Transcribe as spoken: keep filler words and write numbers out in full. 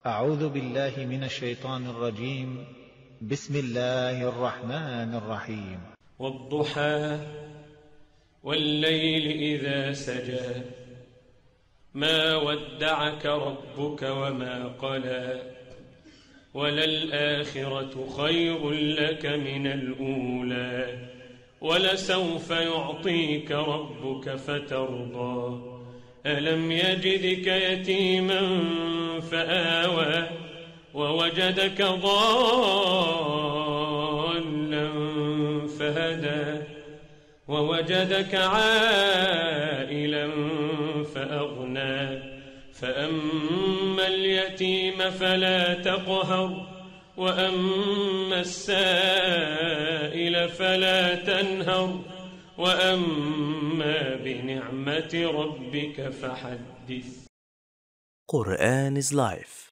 أعوذ بالله من الشيطان الرجيم. بسم الله الرحمن الرحيم. والضحى والليل إذا سجى ما ودعك ربك وما قلى وللآخرة خير لك من الأولى ولسوف يعطيك ربك فترضى ألم يجدك يتيما فآوى ووجدك ضالا فهدى ووجدك عائلا فأغنى فأما اليتيم فلا تقهر وأما السائل فلا تنهر وأما بنعمة ربك فحدث. Quran is life.